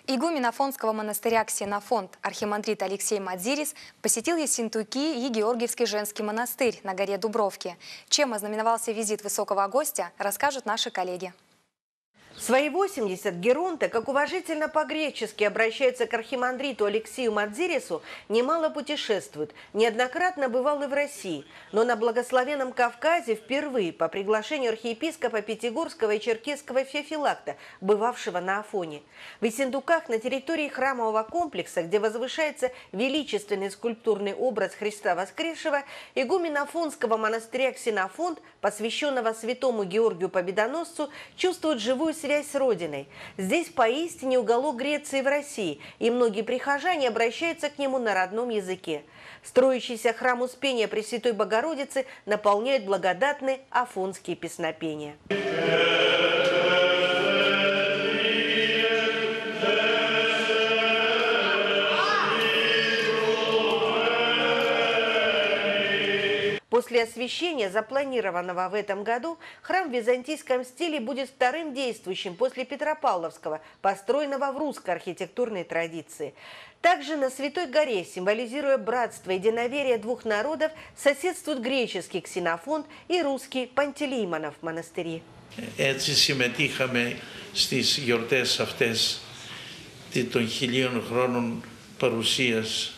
Игумен Афонского монастыря Ксенофонт архимандрит Алексей Мадзирис посетил Ессентуки и Георгиевский женский монастырь на горе Дубровки. Чем ознаменовался визит высокого гостя, расскажут наши коллеги. В свои 80 Геронта, как уважительно по-гречески обращается к архимандриту Алексею Мадзирису, немало путешествует. Неоднократно бывал и в России. Но на благословенном Кавказе впервые по приглашению архиепископа Пятигорского и Черкесского Феофилакта, бывавшего на Афоне. В Ессентуках на территории храмового комплекса, где возвышается величественный скульптурный образ Христа Воскресшего, игумен Афонского монастыря Ксенофонт, посвященного святому Георгию Победоносцу, чувствует живую связь с Родиной. Здесь поистине уголок Греции в России, и многие прихожане обращаются к нему на родном языке. Строящийся храм Успения Пресвятой Богородицы наполняет благодатные афонские песнопения. После освящения, запланированного в этом году, храм в византийском стиле будет вторым действующим после Петропавловского, построенного в русской архитектурной традиции. Также на Святой горе, символизируя братство и единоверие двух народов, соседствуют греческий Ксенофонт и русский Пантелеймонов монастыри. Έτσι συμμετείχαμε στις γιορτές αυτές των 1000 χρόνων παρουσίας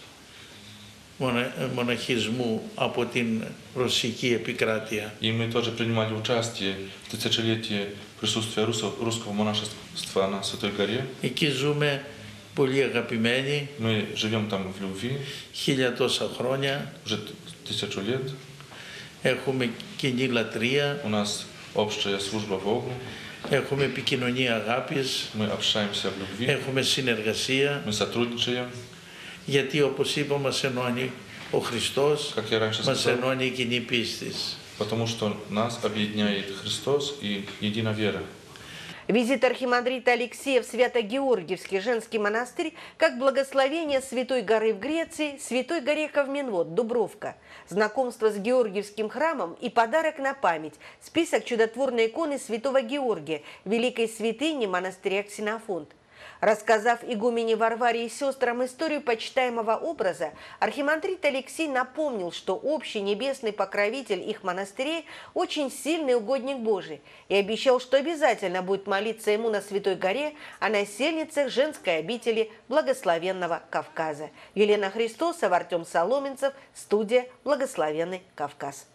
монахизму από την русские επικράτεια. И мы тоже принимали участие в тысячелетии присутствия русского монашества на Святой горе. Εκεί ζούμε πολύ αγαπημένοι. Мы живем там в любви. 1000 τόσα χρόνια. Уже 1000 лет. Έχουμε κοινή λατρεία. У нас общая служба Богу. Έχουμε επικοινωνία αγάπης. Мы общаемся в любви. Έχουμε συνεργασία. Мы сотрудничаем. Γιατί όπως είπα μας ενώνει ο Χριστός, μας ενώνει η κοινή πίστη. Потому что нас объединяет Христос и единая вера. Визит архимандрита Алексея в Свято-Георгиевский женский монастырь как благословение Святой горы в Греции, Святой горе Кавменвод, Дубровка. Знакомство с Георгиевским храмом и подарок на память. Список чудотворной иконы Святого Георгия, великой святыни монастыря Ксенофонт. Рассказав игумене Варваре и сестрам историю почитаемого образа, архимандрит Алексей напомнил, что общий небесный покровитель их монастырей очень сильный угодник Божий, и обещал, что обязательно будет молиться ему на Святой горе о насельницах женской обители благословенного Кавказа. Елена Христосова, Артем Соломенцев, студия «Благословенный Кавказ».